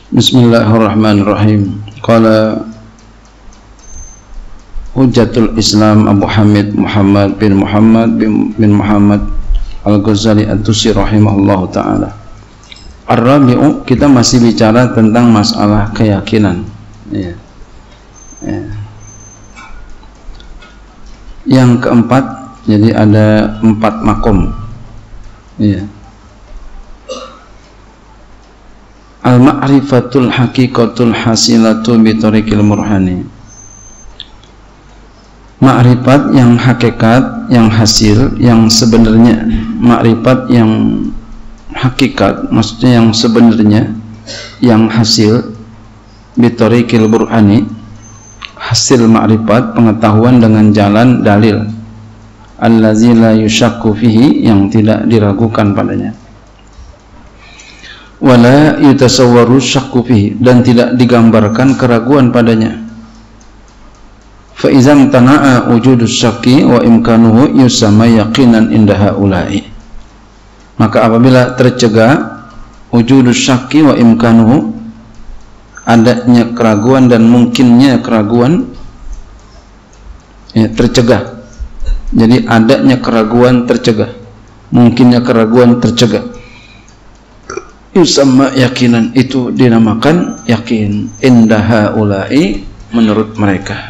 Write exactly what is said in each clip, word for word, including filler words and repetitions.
Bismillahirrahmanirrahim. Qala Hujjatul Islam Abu Hamid Muhammad bin Muhammad bin, bin Muhammad Al-Ghazali At-Tusi rahimahullahu ta'ala. Ar-Rabi'u, kita masih bicara tentang masalah keyakinan ya. Ya. Yang keempat, jadi ada empat makom ya. Al-ma'rifatul haqiqatul hasilatu bitariqil murhani. Ma'rifat yang hakikat, yang hasil, yang sebenarnya. Ma'rifat yang hakikat, maksudnya yang sebenarnya, yang hasil, bitariqil burhani, hasil ma'rifat, pengetahuan dengan jalan dalil, allazi la yushakku fihi, yang tidak diragukan padanya, wala yutasawwaru syakku fihi, dan tidak digambarkan keraguan padanya. Fa izam tana'a wujudus syakki wa imkanuhu yusamma yaqinan inda haula'i. Maka apabila tercegah wujudus syakki wa imkanuhu, adanya keraguan dan mungkinnya keraguan ya, tercegah. Jadi adanya keraguan tercegah, mungkinnya keraguan tercegah, yusamma yakinan, itu dinamakan yakin inda haula'i, menurut mereka.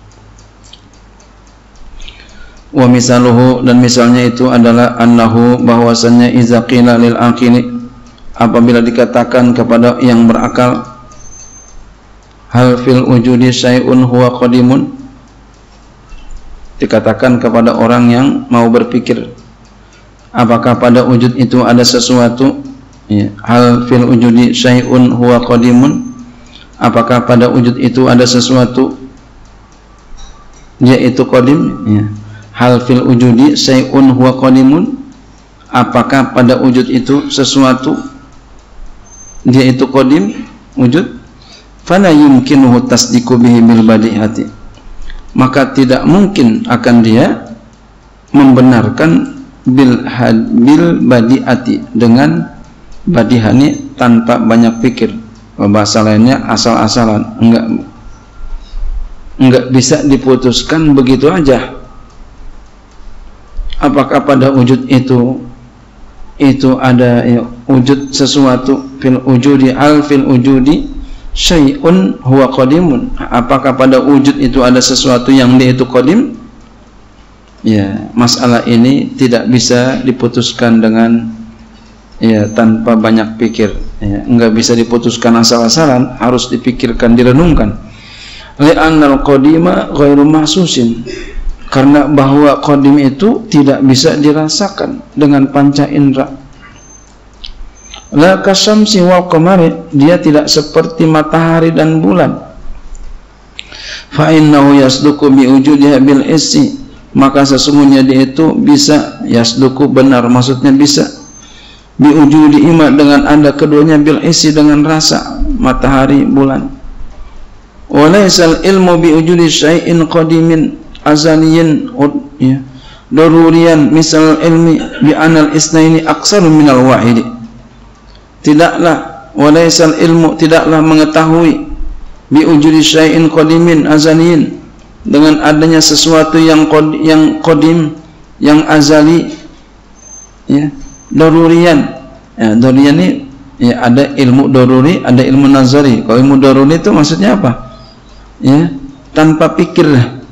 Wa misaluhu, dan misalnya itu adalah annahu, bahwasannya iza qila lil aqili, apabila dikatakan kepada yang berakal, hal fil wujudi syai'un huwa qadimun, dikatakan kepada orang yang mau berpikir, apakah pada wujud itu ada sesuatu ya. Hal fil wujudi syai'un huwa qadimun, apakah pada wujud itu ada sesuatu dia itu qadim ya. Hal fil wujudi syai'un huwa qadimun, apakah pada wujud itu sesuatu dia itu qadim wujud, fala yumkinuhu tasdiqu bihi bil badi'ati, maka tidak mungkin akan dia membenarkan bil bil badi'ati, dengan badihani, tanpa banyak pikir. Bahasa lainnya asal-asalan, enggak enggak bisa diputuskan begitu aja. Apakah pada wujud itu itu ada ya, wujud sesuatu fil wujudi, al fil wujudi syai'un huwa qadimun, apakah pada wujud itu ada sesuatu yang dia itu qadim ya. Masalah ini tidak bisa diputuskan dengan ya tanpa banyak pikir ya. Enggak bisa diputuskan asal-asalan, harus dipikirkan, direnungkan. Li'annal qadima ghairu mahsusin, karena bahwa qadim itu tidak bisa dirasakan dengan panca indera. La kasyamsi wal qamari, dia tidak seperti matahari dan bulan. Fa innahu yasduqu bi wujudiha bil issi, maka sesungguhnya dia itu bisa, yasduqu benar, maksudnya bisa, bi wujudi ima, dengan ada keduanya, bil issi, dengan rasa, matahari, bulan. Wa laysal ilmu bi wujudi syai'in qadimin azaliyin ya, darurian misal ilmi bi anal isnaini aksaru minal wahidi, tidaklah walaisal ilmu, tidaklah mengetahui bi wujudi syai'in qadimin azaliyin, dengan adanya sesuatu yang qad, yang qadim, yang azali ya, darurian ya. Darurian ini ya, ada ilmu daruri, ada ilmu nazari. Kalau ilmu daruri itu maksudnya apa ya, tanpa pikir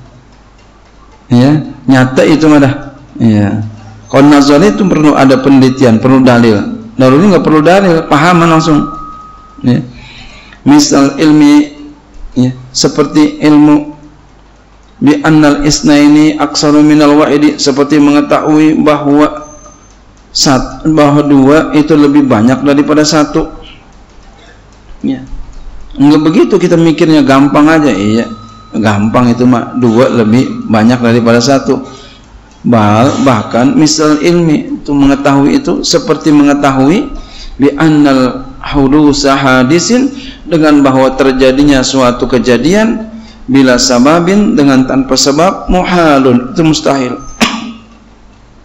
ya, nyata itu madah ya. Kalau nazari itu perlu ada penelitian, perlu dalil. Daruri nggak perlu dalil, pahaman langsung ya. Misal ilmi ya, seperti ilmu bi annal isnaini aksaru minal wahidi, seperti mengetahui bahwa sat, bahwa dua itu lebih banyak daripada satu ya. Enggak begitu kita mikirnya, gampang aja. Iya, gampang itu mah, dua lebih banyak daripada satu. Bah, bahkan misal ilmi itu mengetahui itu seperti mengetahui bi annal hudusa hadisin, dengan bahwa terjadinya suatu kejadian bila sababin, dengan tanpa sebab, muhalun, itu mustahil.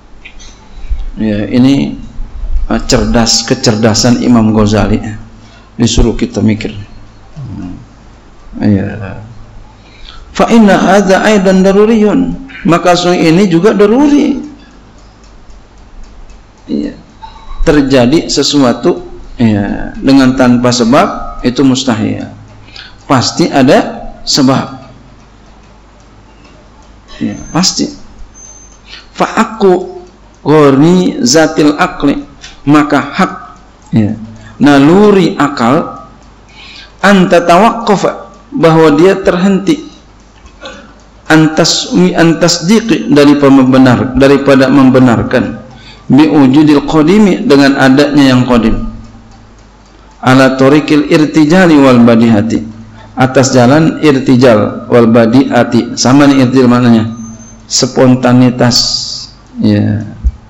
Ya, ini cerdas, kecerdasan Imam Ghazali disuruh kita mikir. Ya. Fa inna hadza aidan daruriyun, maka ini juga daruri. Ya. Terjadi sesuatu ya, dengan tanpa sebab itu mustahil. Pasti ada sebab. Ya, pasti. Fa aku ghori zatil akli, maka hak ya, naluri akal anta tawaqqafa, bahwa dia terhenti antas antasdiqi, dari membenar daripada membenarkan bi wujudil qadimi, dengan adanya yang qadim, ala tariqil irtijali wal badihati, atas jalan irtijal wal badiati. Sama nih irtijal maknanya spontanitas ya.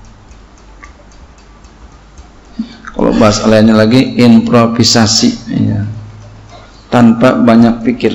Kalau bahas lainnya lagi improvisasi ya, tanpa banyak pikir.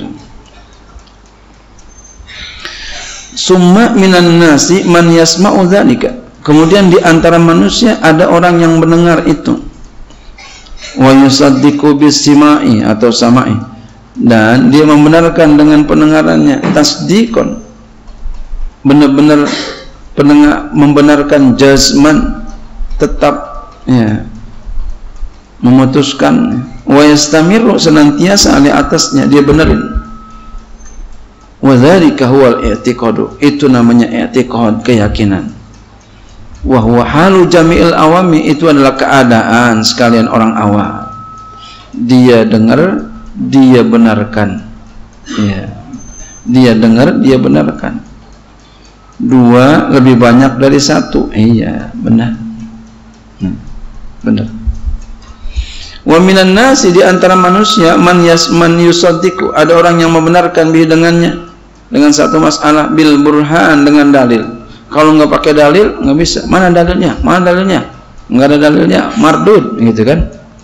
Summa minan nasi man yasma'u dzalika, kemudian di antara manusia ada orang yang mendengar itu, wa yusaddiqu bisimai atau samai, dan dia membenarkan dengan pendengarannya, tasdiqon, benar-benar pendengar, membenarkan jazman, tetap ya, memutuskan, wa yastamiru, senantiasa ali atasnya dia benerin. Wa dzalika huwal i'tiqadu, itu namanya i'tiqad, keyakinan. Wa huwa halu jami'il awami, itu adalah keadaan sekalian orang awam. Dia dengar, dia benarkan. Ya. Dia dengar, dia benarkan. Dua lebih banyak dari satu. Iya, benar. Hmm, benar. Wa minan nasi, di antara manusia, man yasman yusaddiqu, ada orang yang membenarkan bihi dengannya, dengan satu masalah, bil burhan, dengan dalil. Kalau nggak pakai dalil nggak bisa. Mana dalilnya? Mana dalilnya? Nggak ada dalilnya, mardud, gitu kan?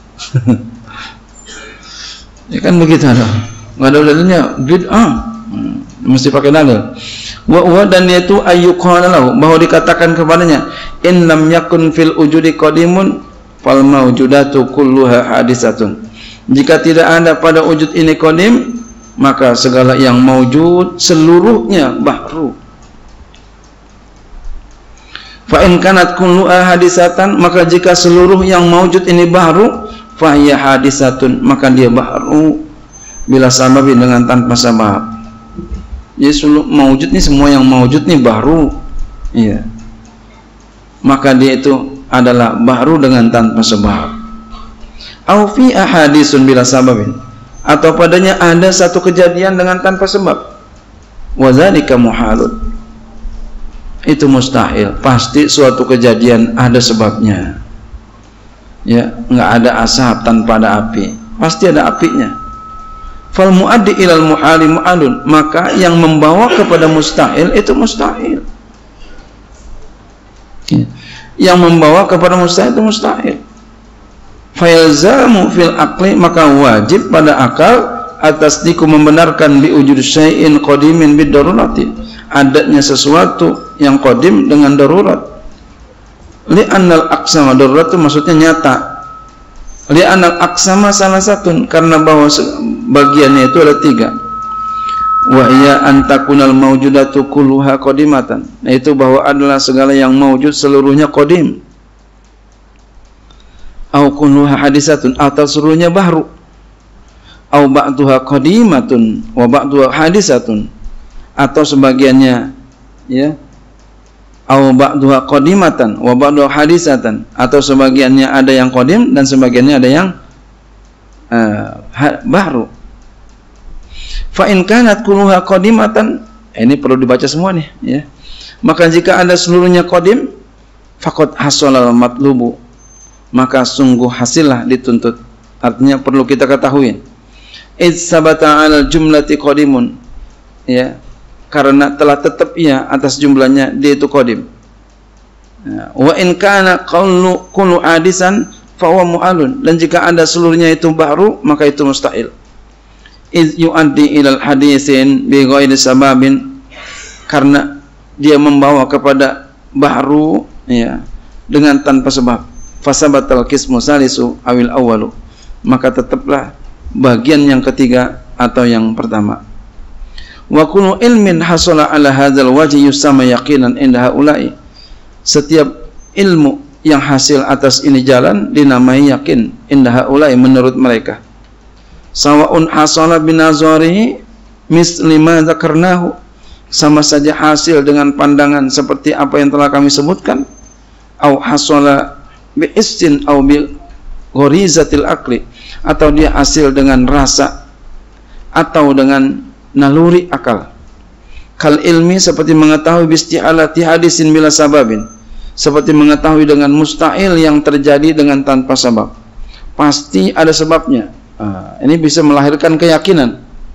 Ya kan begitu ada. Nggak ada dalilnya, bid'ah. Hmm, mesti pakai dalil. Wa huwa, dan yaitu ayyuqala lahu, bahwa dikatakan kepadanya, in lam yakun fil wujudi qadimun fal mawjudatu kulluha hadisatun. Jika tidak ada pada wujud ini qadim, maka segala yang maujud seluruhnya bahru. Fa in kanat kulluha hadisatan, maka jika seluruh yang maujud ini bahru, fa hiya hadisatun, maka dia bahru bila sabab, dengan tanpa sebab. Jadi seluruh maujud ini, semua yang maujud ini bahru. Iya. Maka dia itu adalah bahru dengan tanpa sebab. Au fi ahadisun bila sababin, atau padanya ada satu kejadian dengan tanpa sebab. Wa dzalika muhalun, itu mustahil. Pasti suatu kejadian ada sebabnya. Ya, enggak ada asap tanpa ada api, pasti ada apinya. Fal muaddi ilal muhali mu'alun, maka yang membawa kepada mustahil itu mustahil. Ya. Yang membawa kepada mustahil itu mustahil. Fayalzamu fil aqli, maka wajib pada akal atas diku membenarkan bi wujud syai'in qadimin bid darurati, adanya sesuatu yang qadim dengan darurat. Li annal aqsama, darurat itu maksudnya nyata. Li annal aqsama salah satu, karena bahwa bagiannya itu ada tiga. Wa hiya an takunal mawjudatu kulluha qadimatan, yaitu bahwa adalah segala yang mawjud seluruhnya qadim. Au kulluha hadisatun, atau seluruhnya bahru. Au ba'duha qadimatun wa ba'duha hadisatun, atau sebagiannya ya, au ba'duha qadimatan wa ba'duha hadisatan, atau sebagiannya ada yang qadim dan sebagiannya ada yang uh, bahru. Fa in kanat kulluha qadimatan, ini perlu dibaca semua nih ya. Maka jika ada seluruhnya qadim, faqad hasalal matlubu, maka sungguh hasillah dituntut. Artinya perlu kita ketahui, id sabata al jumlati qadimun, ya, karena telah tetap ia atas jumlahnya dia itu qadim. Ya. Wa in kana kullu kullu hadisan fa huwa mu'alun, dan jika ada seluruhnya itu baru, maka itu mustahil. Iz yu'addi ilal hadisin bi ghairi sababin, karena dia membawa kepada bahru ya, dengan tanpa sebab. Fasabatal qismu salisu awil awwalu, maka tetaplah bagian yang ketiga atau yang pertama. Wa kullu ilmin hasala ala hadzal wajhi yusama yaqinan inda haula'i. Setiap ilmu yang hasil atas ini jalan dinamai yakin inda haula'i menurut mereka. Sawa'un hasala binazarihi misli ma dzakarnahu, sama saja hasil dengan pandangan seperti apa yang telah kami sebutkan, au hasala bi istin au bil ghorizatil aqli, atau dia hasil dengan rasa atau dengan naluri akal. Kal ilmi, seperti mengetahui bisti'alati hadisin bila sababin, seperti mengetahui dengan mustahil yang terjadi dengan tanpa sebab. Pasti ada sebabnya. Nah, ini bisa melahirkan keyakinan.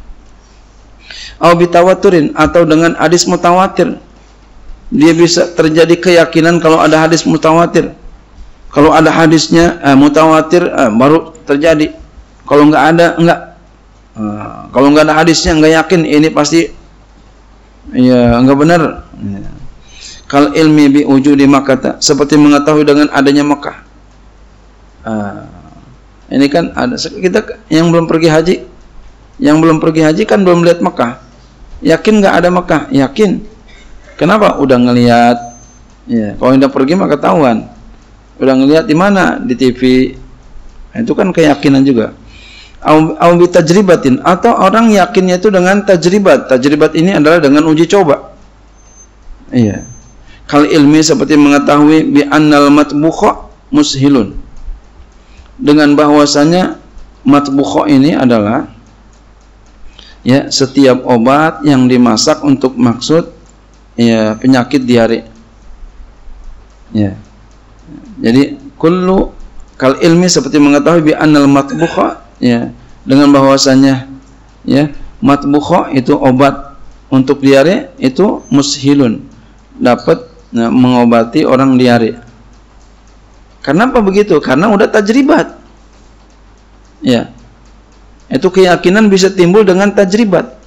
Au bitawaturin, atau dengan hadis mutawatir, dia bisa terjadi keyakinan kalau ada hadis mutawatir. Kalau ada hadisnya eh, mutawatir eh, baru terjadi. Kalau nggak ada, enggak. Uh, kalau nggak ada hadisnya nggak yakin ini pasti ya nggak benar. Ya. Kal ilmi bi wujudi Makkah, seperti mengetahui dengan adanya Mekah. Uh, ini kan ada kita yang belum pergi haji, yang belum pergi haji kan belum lihat Mekah. Yakin nggak ada Mekah? Yakin. Kenapa? Udah ngelihat. Ya, kalau udah pergi maka ketahuan. Udah ngelihat di mana? Di T V. Nah, itu kan keyakinan juga. Au bi tajribatin, atau orang yakinnya itu dengan tajribat. Tajribat ini adalah dengan uji coba. Iya. Kal ilmi, seperti mengetahui bi annal matbukha mushilun, dengan bahwasanya matbukha ini adalah ya setiap obat yang dimasak untuk maksud ya penyakit diare. Ya. Jadi kullu kal ilmi, seperti mengetahui bi annal matbukha, ya, dengan bahwasanya ya matbukha itu obat untuk diare, itu mushilun, dapat ya, mengobati orang diare. Kenapa begitu? Karena udah tajribat. Ya. Itu keyakinan bisa timbul dengan tajribat.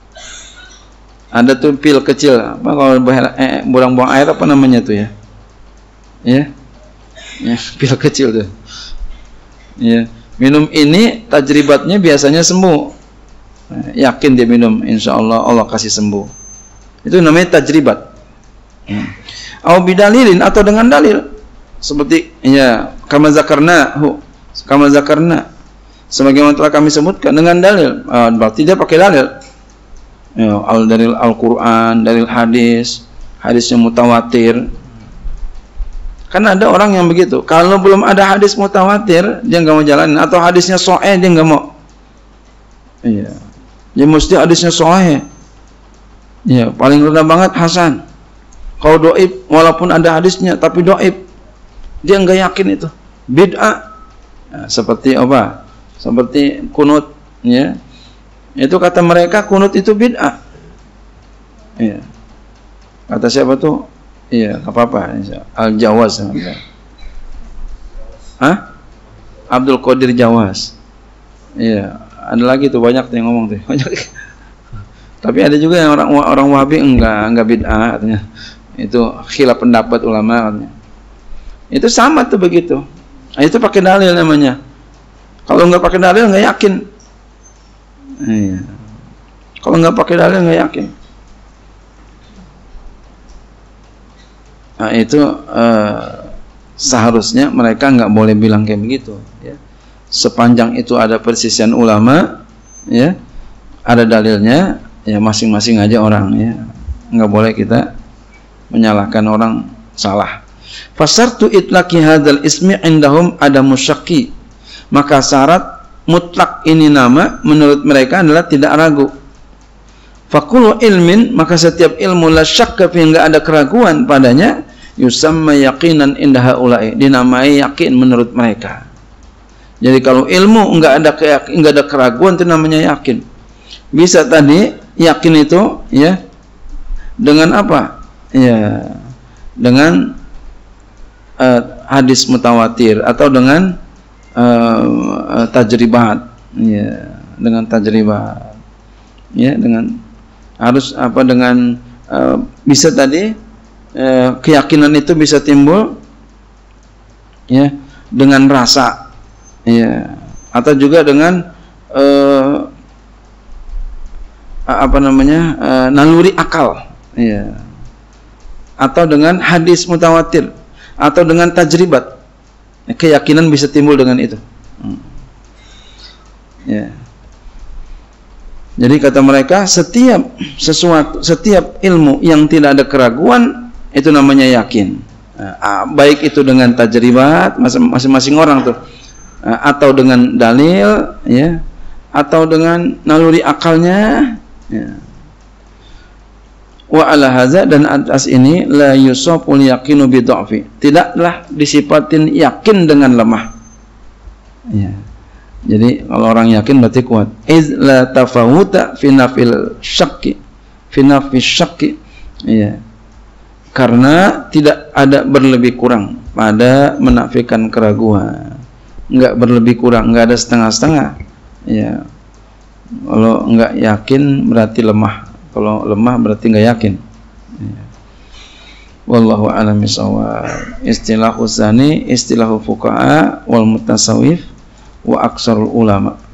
Ada tuh pil kecil, apa kalau eh, buang-buang air apa namanya tuh ya? Ya. Ya, pil kecil tuh. Ya. Minum ini tajribatnya biasanya sembuh. Yakin dia minum, insya Allah Allah kasih sembuh. Itu namanya tajribat. Au bidalilin, atau dengan dalil, seperti ya kama zakarna, kama zakarna, sebagaimana telah kami sebutkan dengan dalil. Uh, berarti dia pakai dalil. Ya, al dalil Al-Qur'an, dalil hadis, hadisnya mutawatir. Kan ada orang yang begitu. Kalau belum ada hadis mutawatir, dia nggak mau jalanin. Atau hadisnya sahih, dia nggak mau. Iya. Dia mesti hadisnya sahih. Iya. Paling rendah banget hasan. Kalau doib, walaupun ada hadisnya, tapi doib, dia nggak yakin itu. Bid'ah. Nah, seperti apa? Seperti kunut. Ya. Itu kata mereka kunut itu bid'ah. Iya. Kata siapa tuh? Iya, apa-apa. Al-Jawaz. Hah? Abdul Qadir Jawaz. Iya, ada lagi tuh banyak yang ngomong tuh. Banyak. Tapi ada juga yang orang orang Wahabi enggak, enggak bid'ah katanya. Itu khilaf pendapat ulama katanya. Itu sama tuh begitu. Nah, itu pakai dalil namanya. Kalau enggak pakai dalil enggak yakin. Iya. Kalau enggak pakai dalil enggak yakin. Nah, itu uh, seharusnya mereka nggak boleh bilang kayak begitu. Ya. Sepanjang itu ada persisian ulama, ya, ada dalilnya, ya masing-masing aja orang, ya, nggak boleh kita menyalahkan orang salah. Fasartu itlaqi hadzal ismi indahum ada musyaqi, maka syarat mutlak ini nama menurut mereka adalah tidak ragu. Fakulu ilmin, maka setiap ilmu la syakka fi, enggak ada keraguan padanya, yusamma yaqinan inda haula'i, dinamai yakin menurut mereka. Jadi kalau ilmu enggak ada keyakin, enggak ada keraguan, itu namanya yakin. Bisa tadi yakin itu ya dengan apa? Ya, dengan uh, hadis mutawatir atau dengan uh, tajribat, ya, dengan tajribat. Ya, dengan harus apa dengan uh, bisa tadi uh, keyakinan itu bisa timbul ya dengan rasa, ya, atau juga dengan uh, apa namanya uh, naluri akal, ya, atau dengan hadis mutawatir, atau dengan tajribat, keyakinan bisa timbul dengan itu. Hmm. Ya. Jadi kata mereka, setiap sesuatu, setiap ilmu yang tidak ada keraguan itu namanya yakin. Nah, baik itu dengan tajribat masing-masing orang tuh, atau dengan dalil, ya, atau dengan naluri akalnya, ya. Wa ala hadza, dan atas ini la yusaful yaqinu bi dha'fi, tidaklah disifatin yakin dengan lemah, ya. Jadi kalau orang yakin berarti kuat. Iz la tafawuta fi nafil syakki, fi nafis syakki, ya. Karena tidak ada berlebih kurang pada menafikan keraguan. Enggak berlebih kurang, enggak ada setengah-setengah, ya. Kalau enggak yakin berarti lemah, kalau lemah berarti enggak yakin, ya. Wallahu a'lam bishawab. Istilahu tsani istilahu fuqaha wal mutasawwif wa aksarul ulama.